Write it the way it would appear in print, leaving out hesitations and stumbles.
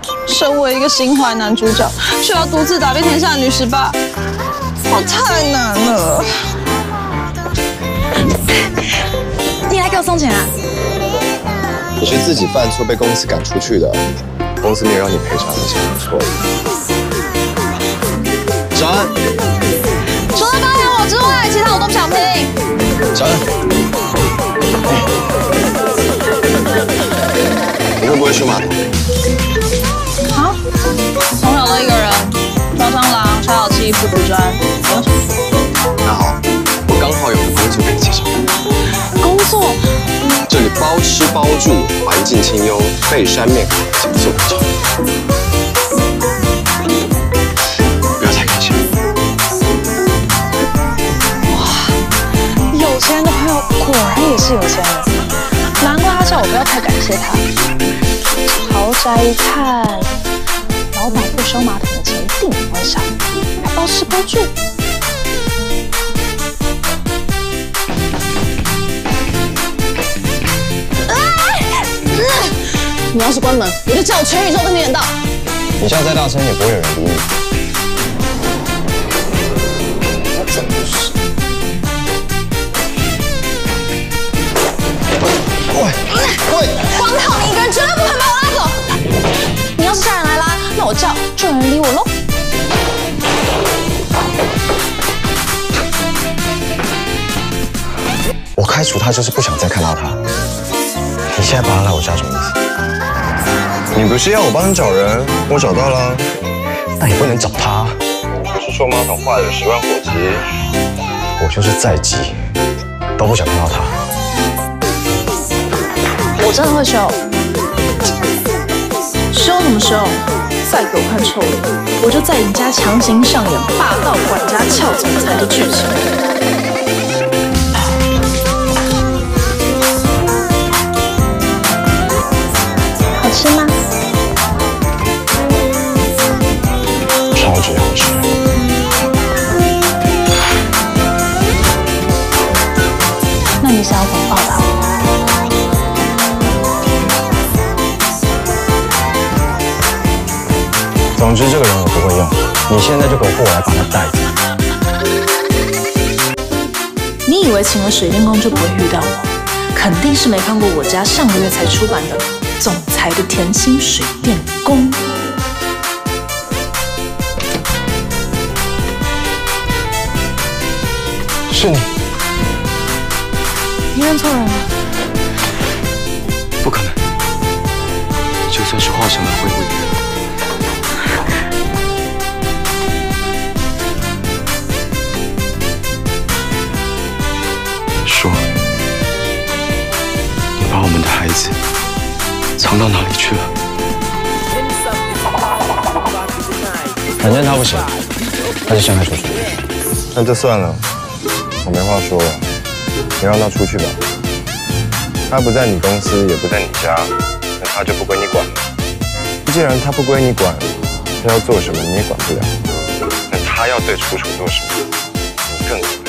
身为一个心怀男主角，却要独自打遍天下的女十八，我太难了。你来给我送钱啊？ 你是自己犯错被公司赶出去的，公司没有让你赔偿的钱是错的。小安， 除了包养我之外，其他我都不想听。 小安，你会不会修马桶？ 啊？从小的一个人，抓蟑螂、拆好漆、铺土砖，没有什么。 那好，我刚好有个工作可以介绍。 工作？ 这里包吃包住，环境清幽，背山面海，景色不错。不要太开心。 哇，有钱人的朋友果然也是有钱人，难怪他叫我不要太感谢他。豪宅一看，老板付修马桶的钱一定不会少，还包吃包住。你要是关门，我就叫全宇宙都听得到。 你叫再大声也不会有人理你。我怎么是？喂！ 光靠你一个人绝对不可能把我拉走。你要是叫人来拉，那我叫就有人理我喽。 我开除他就是不想再看到他。你现在把他来我家什么意思？你不是要我帮你找人，我找到了，那也不能找他。不是说马桶坏了10万火急，我就是再急都不想看到他。 我真的会修，修什么修？再给我看臭脸，我就在你家强行上演霸道管家撬总裁的剧情。好吃吗？ 超级好吃。 那你想要怎么报答我？ 总之，这个人我不会用，你现在就给我过来把他带走。 你以为请了水电工就不会遇到我？肯定是没看过我家上个月才出版的《总裁的甜心水电工》。 是你？ 你认错人了？ 不可能，就算是化成了灰，我也认。说，你把我们的孩子藏到哪里去了？反正他不行，他就先开出去。那就算了，我没话说了。你让他出去吧。他不在你公司，也不在你家，那他就不归你管了。既然他不归你管，他要做什么你也管不了。那他要对楚楚做什么，你更管不了。